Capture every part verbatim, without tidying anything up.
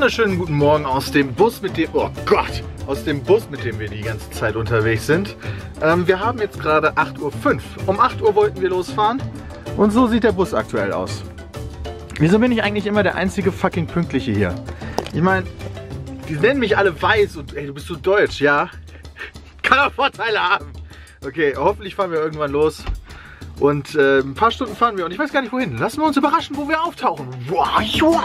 wunderschönen guten Morgen aus dem Bus, mit dem, oh Gott, aus dem Bus, mit dem wir die ganze Zeit unterwegs sind. Ähm, wir haben jetzt gerade acht Uhr fünf. Um acht Uhr wollten wir losfahren und so sieht der Bus aktuell aus. Wieso bin ich eigentlich immer der einzige fucking Pünktliche hier? Ich meine, die nennen mich alle weiß und ey, du bist so deutsch, ja? Kann auch Vorteile haben. Okay, hoffentlich fahren wir irgendwann los. Und äh, ein paar Stunden fahren wir und ich weiß gar nicht wohin. Lassen wir uns überraschen, wo wir auftauchen. Wow, joa.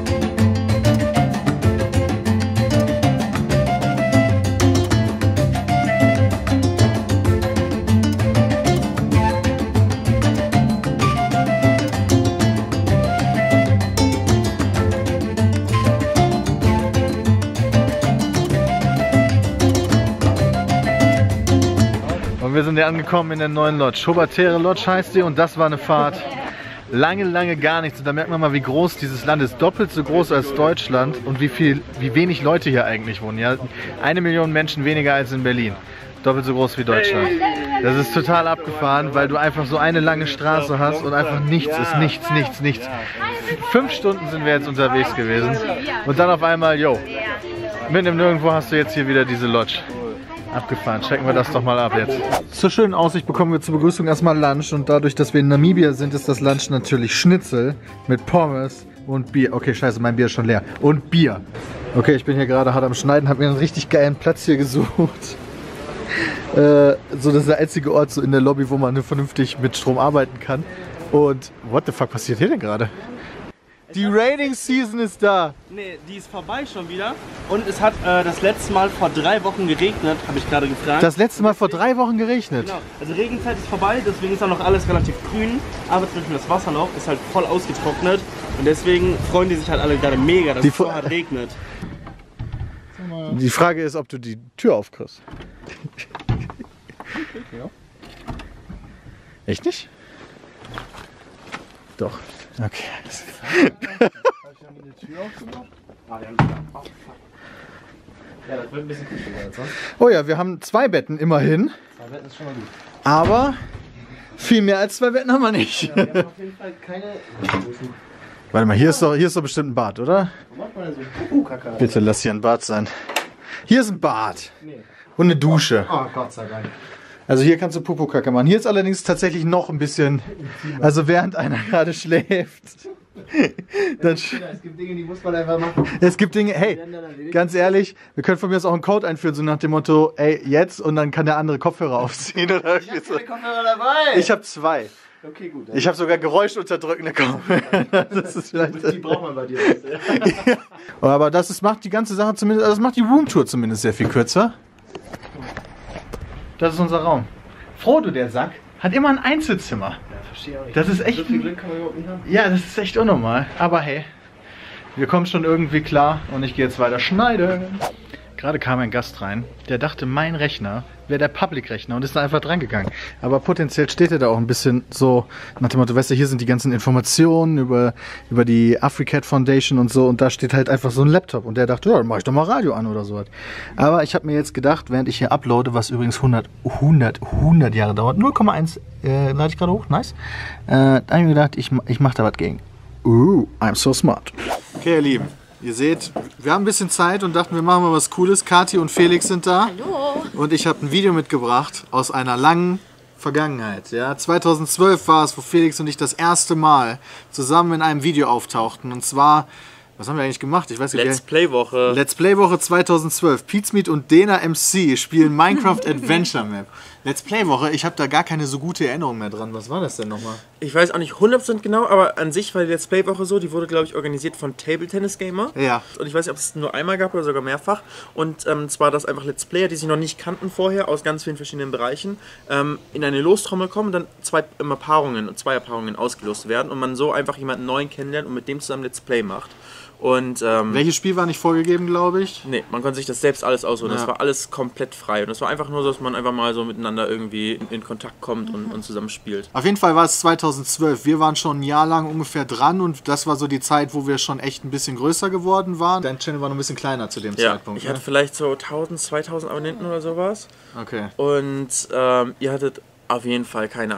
Wir sind ja angekommen in der neuen Lodge. Chobatere Lodge heißt sie und das war eine Fahrt. Lange, lange gar nichts. Und da merkt man mal, wie groß dieses Land ist. Doppelt so groß als Deutschland und wie viel, wie wenig Leute hier eigentlich wohnen. Ja? Eine Million Menschen weniger als in Berlin. Doppelt so groß wie Deutschland. Das ist total abgefahren, weil du einfach so eine lange Straße hast und einfach nichts ist. Nichts, nichts, nichts. Fünf Stunden sind wir jetzt unterwegs gewesen. Und dann auf einmal, yo, mitten im Nirgendwo hast du jetzt hier wieder diese Lodge. Abgefahren. Checken wir das doch mal ab jetzt. Zur schönen Aussicht bekommen wir zur Begrüßung erstmal Lunch und dadurch, dass wir in Namibia sind, ist das Lunch natürlich Schnitzel mit Pommes und Bier. Okay, scheiße, mein Bier ist schon leer. Und Bier. Okay, ich bin hier gerade hart am Schneiden, habe mir einen richtig geilen Platz hier gesucht. äh, so, das ist der einzige Ort so in der Lobby, wo man nur vernünftig mit Strom arbeiten kann. Und what the fuck passiert hier denn gerade? Die Raining Season ist da. Nee, die ist vorbei schon wieder. Und es hat äh, das letzte Mal vor drei Wochen geregnet, habe ich gerade gefragt. Das letzte Mal vor drei Wochen geregnet? Genau. Also Regenzeit ist vorbei, deswegen ist auch noch alles relativ grün. Aber zum Beispiel das Wasserloch ist halt voll ausgetrocknet. Und deswegen freuen die sich halt alle gerade mega, dass die es so hart regnet. Die Frage ist, ob du die Tür aufkriegst. Echt nicht? Doch. Okay. Ja, das wird ein bisschen kuscheliger als sonst. Oh ja, wir haben zwei Betten immerhin. Zwei Betten ist schon mal gut. Aber viel mehr als zwei Betten haben wir nicht. Ja, wir haben auf jeden Fall keine. Warte mal, hier ist doch, hier ist doch bestimmt ein Bad, oder? Wo macht man denn so Pupu-Kacke? Bitte lass hier ein Bad sein. Hier ist ein Bad. Nee. Und eine Dusche. Oh, Gott sei Dank. Also hier kannst du Pupu-Kacke machen. Hier ist allerdings tatsächlich noch ein bisschen, also während einer gerade schläft. Dann es gibt Dinge, die muss man einfach machen. Es gibt Dinge, hey, ganz ehrlich, wir können von mir aus auch einen Code einführen, so nach dem Motto, ey, jetzt und dann kann der andere Kopfhörer aufziehen oder Ich hab keine Kopfhörer dabei. Ich habe zwei. Okay, gut. Ich habe sogar geräuschunterdrückende Kopfhörer. Das ist vielleicht. Die braucht man bei dir. Ja. Aber das ist, macht die ganze Sache zumindest, also das macht die Roomtour zumindest sehr viel kürzer. Das ist unser Raum. Frodo, der Sack, hat immer ein Einzelzimmer. Ja, verstehe auch nicht. Das ist echt. So viel Glück kann man überhaupt nicht haben. Ja, das ist echt unnormal. Aber hey, wir kommen schon irgendwie klar und ich gehe jetzt weiter schneiden. Gerade kam ein Gast rein, der dachte, mein Rechner wäre der Public-Rechner und ist da einfach dran gegangen. Aber potenziell steht er da auch ein bisschen so nach dem Motto, weißt du, hier sind die ganzen Informationen über, über die Africat Foundation und so und da steht halt einfach so ein Laptop und der dachte, ja, dann mach ich doch mal Radio an oder so. Aber ich habe mir jetzt gedacht, während ich hier uploade, was übrigens hundert, hundert, hundert Jahre dauert, null Komma eins äh, lade ich gerade hoch, nice, äh, da habe ich mir gedacht, ich, ich mache da was gegen. Uh, I'm so smart. Okay, ihr Lieben. Ihr seht, wir haben ein bisschen Zeit und dachten, wir machen mal was Cooles. Kathi und Felix sind da. Hallo. Und ich habe ein Video mitgebracht aus einer langen Vergangenheit. Ja? zweitausendzwölf war es, wo Felix und ich das erste Mal zusammen in einem Video auftauchten. Und zwar, was haben wir eigentlich gemacht? Ich weiß nicht. Let's Play Woche. Let's Play Woche zweitausendzwölf. Pizmeet und Dena M C spielen Minecraft Adventure Map. Let's Play Woche, ich habe da gar keine so gute Erinnerung mehr dran. Was war das denn nochmal? Ich weiß auch nicht hundert Prozent genau, aber an sich war die Let's Play Woche so, die wurde, glaube ich, organisiert von Table Tennis Gamer. Ja. Und ich weiß nicht, ob es nur einmal gab oder sogar mehrfach. Und ähm, zwar, dass einfach Let's Player, die sich noch nicht kannten vorher, aus ganz vielen verschiedenen Bereichen, ähm, in eine Lostrommel kommen und dann zwei immer Paarungen und Zweierpaarungen ausgelost werden und man so einfach jemanden neuen kennenlernt und mit dem zusammen Let's Play macht. Und, ähm, Welches Spiel war nicht vorgegeben, glaube ich? Nee, man konnte sich das selbst alles aussuchen. Ja. Das war alles komplett frei. Und das war einfach nur so, dass man einfach mal so miteinander irgendwie in, in Kontakt kommt und, und zusammen spielt. Auf jeden Fall war es zweitausendzwölf. Wir waren schon ein Jahr lang ungefähr dran und das war so die Zeit, wo wir schon echt ein bisschen größer geworden waren. Dein Channel war noch ein bisschen kleiner zu dem Ja, Zeitpunkt. ich hatte vielleicht so tausend, zweitausend Abonnenten oder sowas. Okay. Und ähm, ihr hattet auf jeden Fall, keine Ahnung,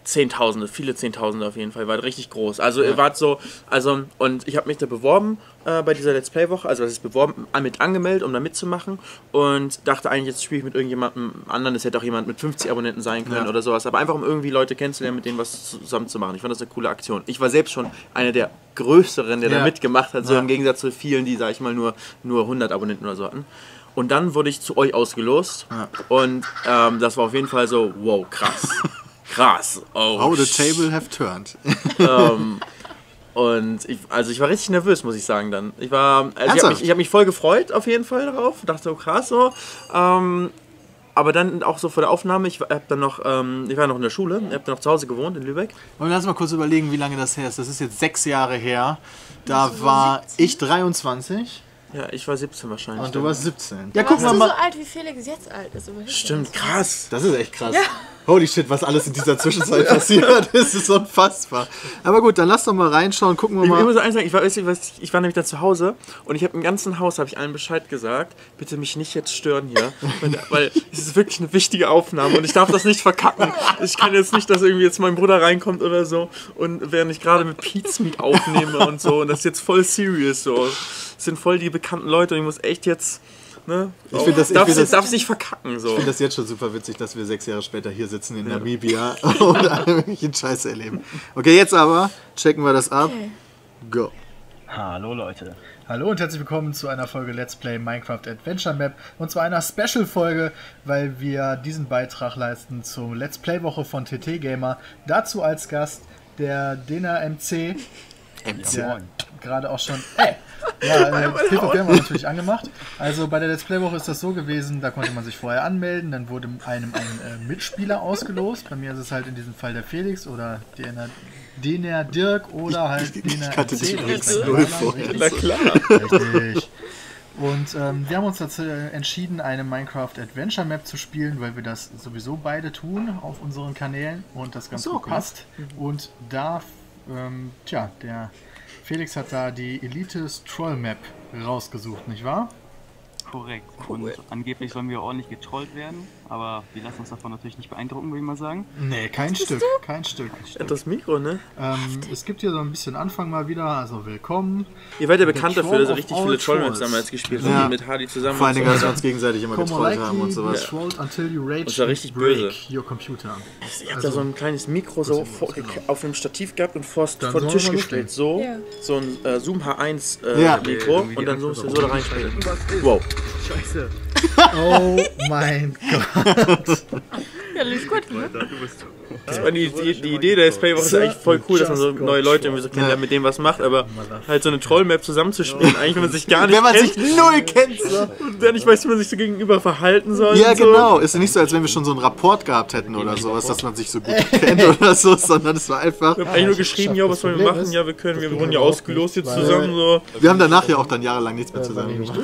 Zehntausende, viele Zehntausende auf jeden Fall, war richtig groß. Also ihr wart so, also und ich habe mich da beworben äh, bei dieser Let's Play Woche, also das ist beworben, mit angemeldet, um da mitzumachen und dachte eigentlich, jetzt spiele ich mit irgendjemandem anderen, das hätte auch jemand mit fünfzig Abonnenten sein können ja. oder sowas, aber einfach um irgendwie Leute kennenzulernen, mit denen was zusammen zu machen. Ich fand das eine coole Aktion. Ich war selbst schon einer der größeren, der ja. da mitgemacht hat, so ja. im Gegensatz zu vielen, die, sag ich mal, nur, nur hundert Abonnenten oder so hatten. Und dann wurde ich zu euch ausgelost ja. und ähm, das war auf jeden Fall so, wow, krass. Krass. Oh, How the table have turned. ähm, und ich, also ich war richtig nervös, muss ich sagen dann. Ich war, also ich habe mich, hab mich voll gefreut auf jeden Fall darauf. Dachte, oh krass so. Ähm, aber dann auch so vor der Aufnahme, ich, hab dann noch, ähm, ich war noch in der Schule, ich habe dann noch zu Hause gewohnt in Lübeck. Und lass mal kurz überlegen, wie lange das her ist. Das ist jetzt sechs Jahre her. Da war ich dreiundzwanzig. Ja, ich war siebzehn wahrscheinlich. Und du warst siebzehn. Ja, guck mal. Du so alt wie Felix jetzt alt ist. Stimmt, krass. Das ist echt krass. Ja. Holy shit, was alles in dieser Zwischenzeit passiert. Das ist unfassbar. Aber gut, dann lass doch mal reinschauen, gucken wir mal. Ich muss eins sagen, ich war, ich war nämlich da zu Hause und ich habe im ganzen Haus, habe ich allen Bescheid gesagt, bitte mich nicht jetzt stören hier, weil, weil es ist wirklich eine wichtige Aufnahme und ich darf das nicht verkacken. Ich kann jetzt nicht, dass irgendwie jetzt mein Bruder reinkommt oder so und während ich gerade mit Pete's Meat aufnehme und so und das ist jetzt voll serious so. Das sind voll die bekannten Leute und ich muss echt jetzt... Ne? Ich finde das, darfst, das, darfst nicht verkacken. So. Ich finde das jetzt schon super witzig, dass wir sechs Jahre später hier sitzen in ja. Namibia und alle möglichen Scheiße erleben. Okay, jetzt aber checken wir das ab. Okay. Go. Hallo Leute. Hallo und herzlich willkommen zu einer Folge Let's Play Minecraft Adventure Map und zwar einer Special-Folge, weil wir diesen Beitrag leisten zur Let's Play-Woche von T T Gamer. Dazu als Gast der Dena M C. M C. Der gerade auch schon... Ey! Ja, äh, P V P haben wir natürlich angemacht. Also bei der Let's Play-Woche ist das so gewesen, da konnte man sich vorher anmelden, dann wurde einem ein äh, Mitspieler ausgelost. Bei mir ist es halt in diesem Fall der Felix oder Dena, Dena Dirk oder halt ich, Dena ich kannte M C. Die null vor. Na klar. Richtig. Und ähm, wir haben uns dazu entschieden, eine Minecraft Adventure Map zu spielen, weil wir das sowieso beide tun auf unseren Kanälen und das ganz so, gut passt. Mhm. Und da, ähm, tja, der... Felix hat da die Elite Troll Map rausgesucht, nicht wahr? Korrekt. Cool. Und angeblich sollen wir ordentlich getrollt werden, aber wir lassen uns davon natürlich nicht beeindrucken, würde ich mal sagen. Nee, kein Stück, kein Stück. Ja, das Mikro, ne? Ähm, es gibt hier so ein bisschen Anfang mal wieder, also willkommen. Ihr werdet ja bekannt dafür, dass ihr richtig viele Troll-Maps damals gespielt habt, ja. mit Hardy zusammen. Vor allen Dingen, dass wir uns gegenseitig immer getrollt haben und sowas. Ja. Trolled until you rage das war richtig böse. Your computer. Ich hab also, da so ein kleines Mikro so vor, auf einem Stativ gehabt und vor, vor den Tisch gestellt, so. Ja. So ein äh, Zoom H eins äh, ja. Mikro okay, und dann so, so da reinspielen. Wow. Scheiße. Oh mein Gott. Ja, lief gut, ne? Das war die, die, die Idee der Let's Play Woche ist eigentlich voll cool, dass man so neue Leute irgendwie so kennenlernt, mit denen was macht, aber halt so eine Troll-Map zusammenzuspielen, eigentlich wenn man sich gar nicht kennt. Wenn man kennt, sich null kennt. So. Und dann nicht weiß, wie man sich so gegenüber verhalten soll. Ja, so. Genau. Ist ja nicht so, als wenn wir schon so einen Rapport gehabt hätten oder sowas, dass man sich so gut kennt oder so, sondern es war einfach... Wir haben eigentlich nur geschrieben, ja, was wollen wir machen? Ja, wir können, wir wurden ja ausgelost jetzt zusammen. So. Wir haben danach ja auch dann jahrelang nichts mehr zusammen gemacht.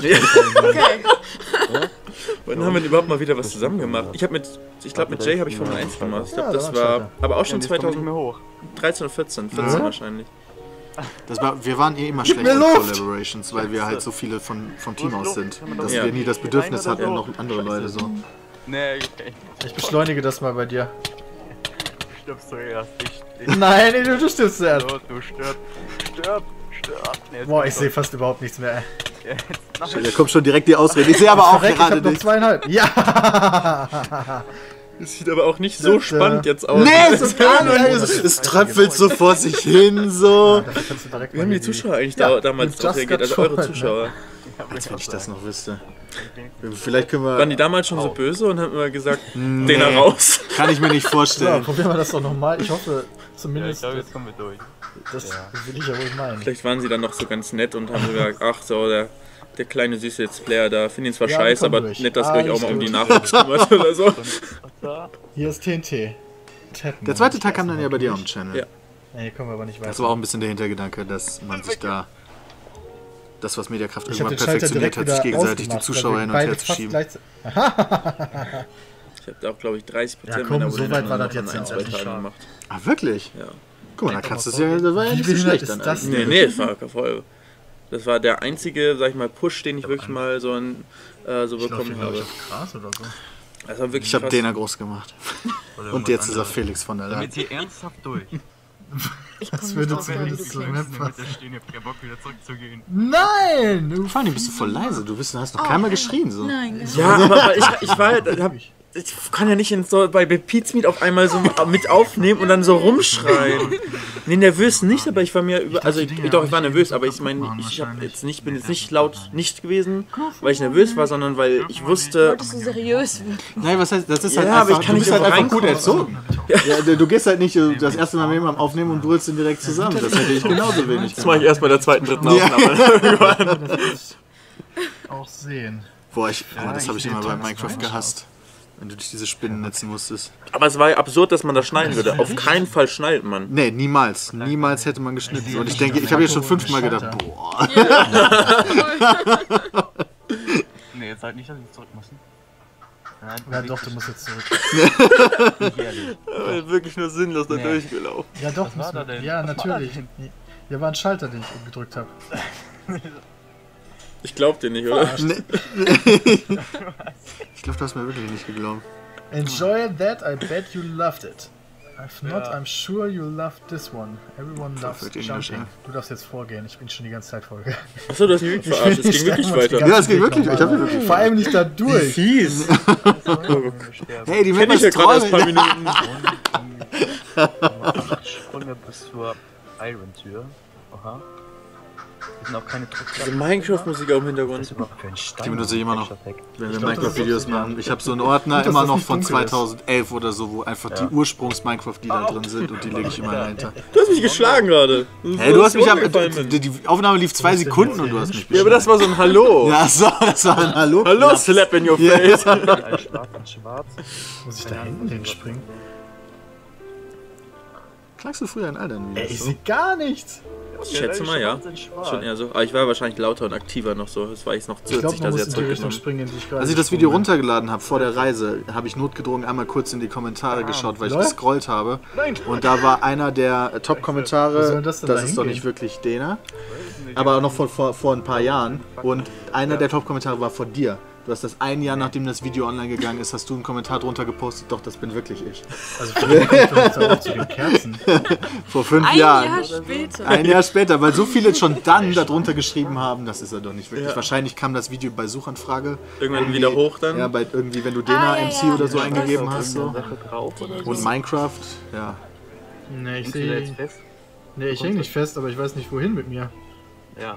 Okay. Wann haben wir überhaupt mal wieder was zusammen gemacht? Ich habe mit, ich glaube mit Jay habe ich Formel eins gemacht. Ich glaube, das war, aber auch schon zweitausenddreizehn oder vierzehn, vierzehn ja. wahrscheinlich. Das war, wir waren eh immer schlecht in Collaborations, weil wir halt so viele von, vom Team aus sind, dass ja. wir nie das Bedürfnis hatten, ja. noch andere Leute so. Nee, okay. Ich beschleunige das mal bei dir. Du stirbst zuerst. Ich, ich Nein, du, du stirbst zuerst. Du, du stirbst. Stirb, stirb. Nee, boah, ich sehe fast überhaupt nichts mehr. Ja, da kommt schon direkt die Ausrede. Ich sehe aber auch gerade nicht. Ich hab noch zweieinhalb. Ja! Das sieht aber auch nicht so das, spannend jetzt aus. Nee, es ist gar nicht. Es, es tröpfelt so vor sich hin, so. Ja, wie haben die Zuschauer eigentlich ja, da, damals drauf reagiert? Also eure Zuschauer. Ne? Als wenn ich das noch wüsste. Vielleicht können wir... Waren die damals schon so böse und haben immer gesagt, nee, den raus? Kann ich mir nicht vorstellen. Ja, probieren wir das doch nochmal. Ich hoffe zumindest... Ja, ich glaube, jetzt kommen wir durch. Das ja. will ich ja wohl meinen. Vielleicht waren sie dann noch so ganz nett und haben so gesagt, ach so, der... Der kleine süße Let's Player da, finde ihn zwar ja, scheiße, aber durch. Nett, dass ah, ihr euch auch mal um die Nachwuchs kümmert oder so. Hier ist T N T. Der zweite Tag kam dann ja bei dir am Channel. Ja. Nee, kommen wir aber nicht weiter. Das war auch ein bisschen der Hintergedanke, dass man sich da das, was Mediakraft irgendwann perfektioniert hat, sich gegenseitig die Zuschauer hin und her zu schieben. Ich habe da auch, glaube ich, dreißig Prozent ja, komm, meiner so weit war das jetzt ein, zwei Tage gemacht. Ah, wirklich? Ja. Guck mal, da kannst du es ja, das war ja nicht so schlecht dann. Nee, nee, das war voll... Das war der einzige, sag ich mal, Push, den ich wirklich mal so, ein, äh, so bekommen habe. Krass oder so. Das war wirklich Ich habe krass. Dena groß gemacht. Oder Und irgendwas jetzt ist er anderes. Felix von der Damit Leyen. sie ernsthaft durch. Ich komme würde nicht drauf, zu wie weit du zu klingst. Map Damit da stehen, ich hab keinen Bock wieder zurückzugehen. Nein! Du, vor allem bist du voll leise. Du bist, hast noch keinmal geschrien. So. Nein, Ja, aber, aber ich, ich war halt, hab, ich kann ja nicht in so, bei, bei Pete's Meet auf einmal so mit aufnehmen und dann so rumschreien. Nee, nervös nicht, aber ich war mir über, also ich, doch, ich war nervös, aber ich meine, ich, ich hab jetzt nicht, bin jetzt nicht laut nicht gewesen, weil ich nervös war, sondern weil ich wusste, wolltest du seriös werden? Nein, was heißt, das ist Ja, halt aber einfach, ich kann du nicht bist halt einfach einfach gut reinkommen. erzogen. Ja, du, du gehst halt nicht äh, das erste Mal mit jemandem aufnehmen und brüllst ihn direkt zusammen. Das hätte ich genauso wenig das mache ich erst bei der zweiten, dritten Ja. Aufnahme. auch sehen. Boah, ich, oh, das habe ich immer bei Minecraft gehasst. Wenn du durch diese Spinnen netzen musstest. Aber es war ja absurd, dass man das schneiden würde. Auf keinen Fall schneidet man. Nee, niemals. Niemals hätte man geschnitten. Und ich denke, ich habe jetzt schon fünfmal gedacht, boah. Nee, jetzt halt nicht, dass ich zurück muss. Nein, Ja doch, du musst jetzt zurück. nicht ehrlich. Ja, wirklich nur sinnlos da Nee. durchgelaufen. Ja doch, Was muss war da man. denn? Ja, Was war da natürlich. denn? Hier war ein Schalter, den ich gedrückt habe. Ich glaub dir nicht, oder? Nee. Ich glaube, du hast mir wirklich nicht geglaubt. Enjoy that, I bet you loved it. If not, Ja. I'm sure you loved this one. Everyone loves Perfect English, jumping. ja. Du darfst jetzt vorgehen, ich bin schon die ganze Zeit vorgegangen. Achso, du hast mich wirklich verarscht. Es ging wirklich weiter. Ja, es ging wirklich, ich hab mich wirklich Vor allem nicht da durch. Fies. Hey, die Kenn Map ich ja ist gerade erst ein paar toll. Minuten. Sprünge bis zur Iron-Tür. Aha. Das sind auch keine Also Druckplatten. Minecraft-Musik auch im Hintergrund. Überhaupt für ein Stein. Die benutze ich immer noch. Wenn wir glaub, das Minecraft-Videos ist- machen. Ich habe so einen Ordner Gut, dass immer das noch nicht von dunkel ist. zweitausendelf oder so, wo einfach die Ursprungs-Minecraft-Lieder drin sind und die lege ich immer dahinter. Du hast mich geschlagen gerade. Hey, du hast mich am, umgefallen bin. die, die Aufnahme lief zwei Sekunden und du hast mich Ja, aber das war so ein Hallo. Ja, so, das war ein Hallo. Hallo, Slap in your face. Ein Schwarz, ein Schwarz. Muss ich da hinten hinspringen? Klagst du früher in Aldern Ey, wieder? ich So? sehe gar nichts. Ich schätze mal, ja. Schon eher so. Aber ich war wahrscheinlich lauter und aktiver noch so. Das war ich noch Ich glaube, zusätzlich man da muss sehr in die Richtung zurückgenommen. springen, in die ich gerade Als ich das Video gesprungen runtergeladen habe vor der Reise, habe ich notgedrungen einmal kurz in die Kommentare geschaut, weil ich Lol. gescrollt habe. Und da war einer der Wo Top-Kommentare, soll das, das denn da ist doch hingehen? nicht wirklich Dena, aber auch noch vor, vor, vor ein paar Jahren. Und einer der Top-Kommentare war von dir. Du hast das ein Jahr, nachdem das Video online gegangen ist, hast du einen Kommentar drunter gepostet, doch, das bin wirklich ich. bin. Also vielleicht kommt uns da auch zu den Kerzen. Vor fünf Ein Jahren. Jahr später. Ein Jahr später, weil so viele schon dann darunter geschrieben haben, das ist er doch nicht wirklich. Ja. Wahrscheinlich kam das Video bei Suchanfrage. Irgendwann irgendwie- wieder hoch dann. Ja, bei irgendwie, wenn du Dena Ah, ja, M C ja. oder so Ja, eingegeben das hast. ist So. Sache drauf oder so. Und Minecraft, ja. Nee, ich Hängst du da jetzt sehe. fest? Nee, ich häng nicht fest, aber ich weiß nicht wohin mit mir. Ja.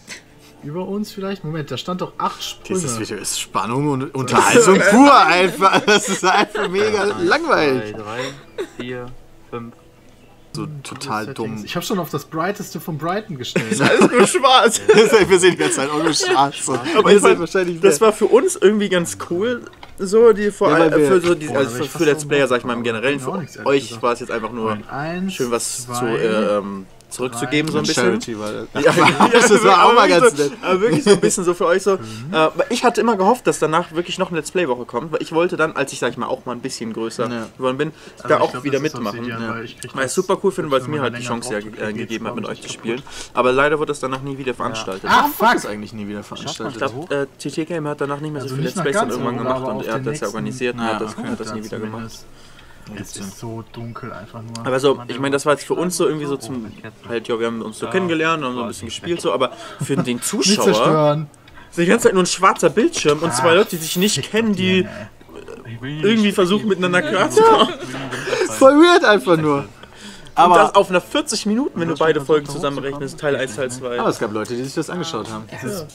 Über uns vielleicht? Moment, da stand doch acht Sprünge. Dieses Video ist Spannung und Unterhaltung pur einfach. Das ist einfach mega Zwei, langweilig. drei, vier, fünf. So total dumm. Ich habe schon auf das Brighteste von Brighton gestellt. Alles nur schwarz. Wir sehen die ganze Zeit auch nur schwarz. So. Aber Ihr ich seid fand, wahrscheinlich das war für uns irgendwie ganz cool, so die vor Ja, allem weil wir- für so die, Boah, also da für, wär ich für fast Let's so Player, sag ich mal im Generellen, Auch für nichts, ehrlich euch gesagt. war es jetzt einfach nur Eins, schön was zwei, zu äh, ähm, zurückzugeben, so ein bisschen. Charity, weil Ja, das war auch mal ganz so, nett. aber wirklich so ein bisschen so für euch so. Äh, aber ich hatte immer gehofft, dass danach wirklich noch eine Let's Play-Woche kommt, weil ich wollte dann, als ich, sag ich mal, auch mal ein bisschen größer Ja. geworden bin, Also da ich auch glaub, wieder das ist mitmachen. Obsidian, Ja. weil ich krieg Weil ich das- super cool finde, weil es wenn mir man halt die länger Chance ja, braucht, äh, geht's gegeben hat, mit euch zu kaputt. spielen. Aber leider wurde das danach nie wieder veranstaltet. Ah, Fuck fuck! ist eigentlich nie wieder veranstaltet. Ich glaube, äh, T T Game hat danach nicht mehr so Also viele nicht Let's nach Plays dann ganz irgendwann oben, gemacht aber und auf er hat den das ja nächsten- organisiert und Ja, hat das, okay. hat das nie wieder gemacht. Zumindest. Es ist so dunkel einfach nur. Aber so, ich meine, das war jetzt für uns so irgendwie so zum, halt, ja, wir haben uns so kennengelernt und haben so ein bisschen gespielt, so, aber für den Nicht Zuschauer zerstören. ist die ganze Zeit nur ein schwarzer Bildschirm und zwei Leute, die sich nicht kennen, die irgendwie versuchen miteinander klarzukommen. Voll weird einfach nur. Und das Aber, auf einer vierzig Minuten, wenn du beide Folgen zusammenrechnest, Teil eins, Teil zwei. aber es gab Leute, die sich das angeschaut haben.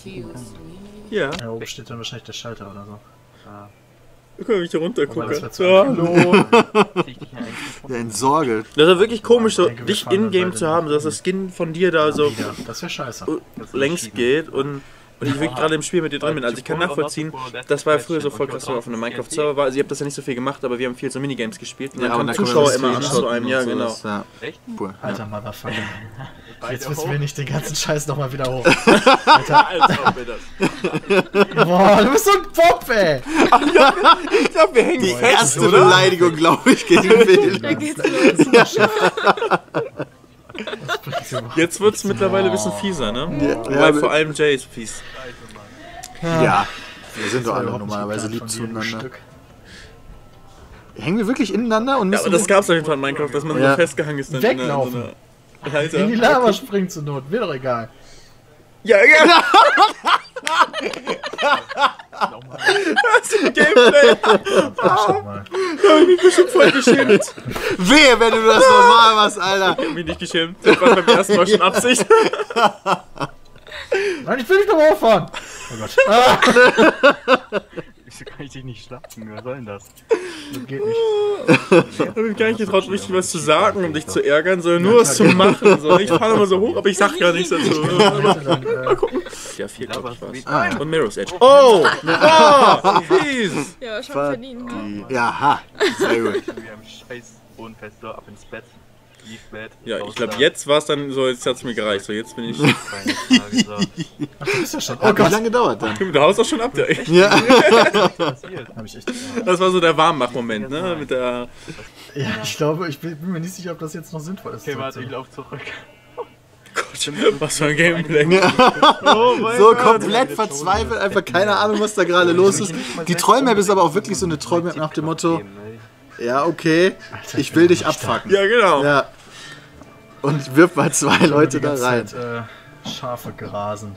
Ja, Da oben steht dann wahrscheinlich der Schalter oder so. da kann ich da runter Aber das gucken. wär zu Ja, einfach. hallo. Ja, in Sorge. Das war wirklich komisch, so Ich denke, wir dich fahren dann in-game beide zu haben, so dass das Skin von dir da so Ja, das wäre scheiße. längst geht und, und ich wirklich gerade im Spiel mit dir drin bin. Also ich kann nachvollziehen, das war ja früher so voll krass, so auf einem Minecraft-Server war. Also ihr habt das ja nicht so viel gemacht, aber wir haben viel so Minigames gespielt und dann aber kommen da kommen Zuschauer ja immer an Streams zu einem. Ja, und genau. sowas, Ja. Echt? Cool. Ja. Alter Motherfucker. Jetzt müssen wir nicht den ganzen Scheiß nochmal wieder hoch. Als ob wir das. Boah, du bist so ein Pop, ey! Ich glaube, wir hängen Die fest, erste oder? Beleidigung, glaube ich, gegen Phil. Da geht's los. Jetzt wird es mittlerweile ein bisschen fieser, ne? Ja, Wobei aber- vor allem Jay ist fies. Ja, wir sind doch alle Überhaupt nicht normalerweise lieb geplant von jedem zueinander. Stück. Hängen wir wirklich ineinander und Ja, müssen... aber das gab's auf jeden Fall in Minecraft, dass man Ja. so festgehangen ist. Dann Weglaufen. In einer, so einer, Alter. In die Lava springen zur Not, mir doch egal. Ja, ja. Das ist ein Gameplay. Schau mal. Da hab ich mich bestimmt voll geschämt. Wehe, wenn du das normal machst, Alter. Ich hab mich nicht geschämt. Das war beim ersten Mal schon Absicht. Nein, ich will nicht nochmal auffahren. Oh Gott. Wieso kann ich dich nicht schlafen? Was soll denn das? Das geht nicht. Ich hab mich gar nicht getraut, richtig was zu sagen, um dich zu ärgern, sondern nur was zu machen. So. Ich fahre immer so hoch, aber ich sag gar nichts dazu. Mal gucken. Ja, vier, glaub ich, war's. Und Mirror's Edge. Oh! Oh! Fies! Ja, schon verdient. Ne? Ja, ha. Sehr gut. Wir haben scheiß Bodenfest, so ab ins Bett. Liefbett. Ja, ich glaube, jetzt war es dann so, jetzt hat's mir gereicht. So, jetzt bin ich. Keine Frage, so. Ach, das ist ja schon. Hat nicht lange gedauert dann. Du haust auch schon ab, der echt. Ja. Passiert. Hab ich echt. Das war so der Warmmach-Moment, ne? Mit der. Ja, ich glaube, ich bin bin mir nicht sicher, ob das jetzt noch sinnvoll ist. Okay, warte, ich lauf zurück. Gott, was für ein Gameplay. Oh so komplett verzweifelt, einfach keine Ahnung, was da gerade los ist. Die Trollmap ist aber auch wirklich so eine Trollmap nach dem Motto, ja, okay, ich will dich abfucken. Ja, genau. Ja. Und wirf mal zwei Leute da rein. Zeit, äh, Schafe grasen.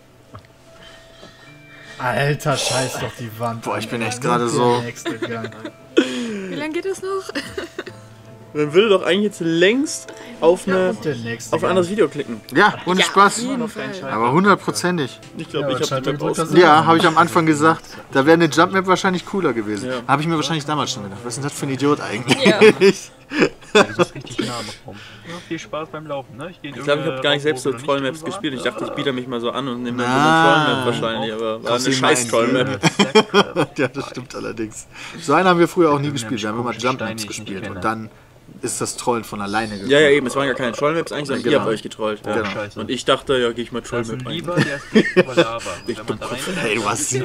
Alter, scheiß doch die Wand. Boah, ich bin echt Der gerade so... nächste Gang. Wie lange geht das noch? Man würde doch eigentlich jetzt längst auf, eine, Und der nächste auf ein anderes Video klicken. Ja, ohne Spaß. jeden Fall. Aber hundertprozentig. Ich glaube, Ja, ich habe die Map Schalter aus. gedrückt Ja, habe ich am Anfang gesagt. Da wäre eine Jump Map wahrscheinlich cooler gewesen. Ja. Habe ich mir wahrscheinlich damals schon gedacht. Was ist denn das für ein Idiot eigentlich? Ja. Das ist richtig nah noch rum. Ja, viel Spaß beim Laufen, ne? Ich, Ich glaube, ich habe gar nicht selbst so Trollmaps gespielt. Ich dachte, ich biete mich mal so an und nehme dann so Na. eine Trollmap wahrscheinlich, aber war Kannst eine du mal scheiß Trollmap. Ja, das stimmt allerdings. So einen haben wir früher auch nie gespielt. Wir haben immer Jump Maps gespielt. Und dann ist das Trollen von alleine gekommen. Ja, ja, eben, es waren ja keine Trollmaps eigentlich, sondern Genau. ihr habt euch getrollt. Ja. Genau. Scheiße. Und ich dachte, ja, gehe ich mal Das ist ein Trollmap ein. Lieber, der ist nicht über Lava. Wenn man da rein Hey, du hast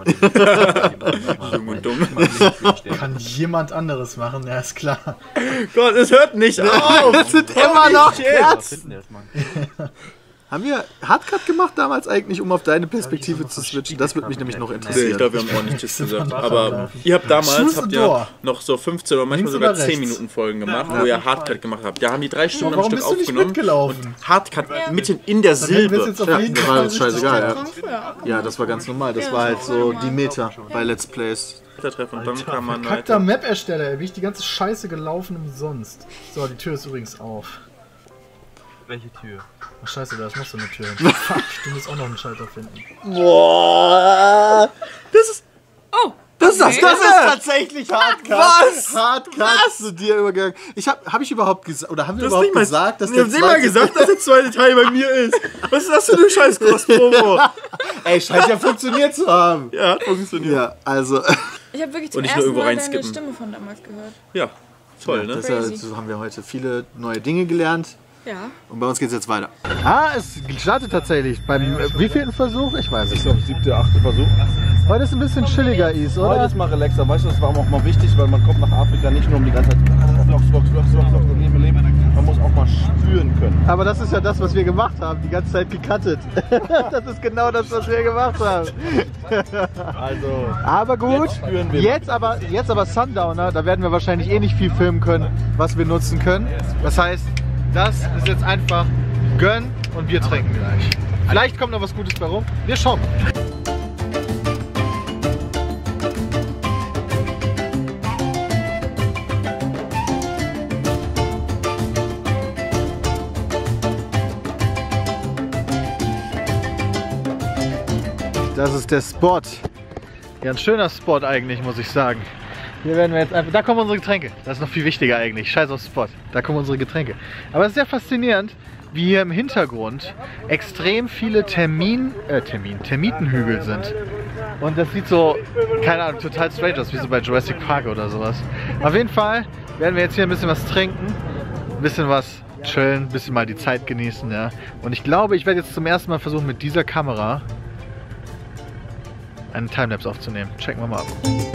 Dumm und dumm. Kann jemand anderes machen, ja, ist klar. Gott, es hört nicht auf! Das sind immer noch shit. Kerzen. Haben wir Hardcut gemacht damals eigentlich, um auf deine Perspektive zu switchen? Das würde mich nämlich noch Nee, ich interessieren. glaube, wir haben ordentlich Tschüss gesagt. Aber ihr habt damals Choose habt the ihr door. noch so fünfzehn oder manchmal Links sogar oder zehn rechts? Minuten Folgen gemacht, wo ihr Hardcut gemacht habt. Da haben die drei Stunden am Warum Stück bist du nicht aufgenommen. mitgelaufen? Hardcut mitten in der Dann hätten wir es Silbe. jetzt auf Ja, jeden das Fall war richtig scheißegal, ja. Frankfurt. Ja, das war ganz normal. Das war halt so die Meta bei Let's Plays. Treffen und dann kann man Kackter weiter. Map-Ersteller, ey, bin ich die ganze Scheiße gelaufen umsonst. So, die Tür ist übrigens auf. Welche Tür? Ach scheiße, da ist noch so eine Tür. Fuck, du musst auch noch einen Schalter finden. Boah! Das ist. Oh! Das ist das, okay. das ist tatsächlich Hardcut. Was? Hardcut zu dir übergegangen. Ich hab, hab ich überhaupt gesagt, oder haben wir Du hast überhaupt nicht mal, gesagt, dass ihr der habt nicht mal zweite- gesagt, dass der zweite Teil bei mir ist. Was ist das für eine scheiß Cross-Promo? Ey, scheint ja funktioniert zu haben. Ja, hat funktioniert. Ja, also, Ich habe wirklich Und zum nicht nur ersten irgendwo Mal deine reinskippen. Stimme von damals gehört. Ja, toll, ne? deshalb so haben wir heute viele neue Dinge gelernt. Ja. Und bei uns geht's jetzt weiter. Ah, es startet tatsächlich. Beim äh, wievielten Versuch? Ich weiß es nicht. Siebte, achte Versuch. Heute ist ein bisschen chilliger, Is, Heute oder? ist mal relaxer, weißt du, das war auch mal wichtig, weil man kommt nach Afrika nicht nur um die ganze Zeit Loch, Loch, Loch, Loch, Loch, Leben, Leben. Man muss auch mal spüren können. Aber das ist ja das, was wir gemacht haben. Die ganze Zeit gecuttet. Das ist genau das, was wir gemacht haben. Also, Aber gut, Jetzt spüren wir. jetzt aber, jetzt aber Sundowner, da werden wir wahrscheinlich eh nicht viel filmen können, was wir nutzen können. Das heißt, das ist jetzt einfach gönnen und wir trinken gleich. Vielleicht kommt noch was Gutes bei rum. Wir schauen mal. Das ist der Spot. Ja, ein schöner Spot eigentlich, muss ich sagen. Hier werden wir jetzt einfach, da kommen unsere Getränke. Das ist noch viel wichtiger eigentlich. Scheiß auf Spot. Da kommen unsere Getränke. Aber es ist sehr faszinierend, wie hier im Hintergrund extrem viele Termin, äh, Termin, Termitenhügel sind. Und das sieht so, keine Ahnung, total strange aus, wie so bei Jurassic Park oder sowas. Auf jeden Fall werden wir jetzt hier ein bisschen was trinken, ein bisschen was chillen, ein bisschen mal die Zeit genießen, ja. Und ich glaube, ich werde jetzt zum ersten Mal versuchen, mit dieser Kamera einen Timelapse aufzunehmen. Checken wir mal ab.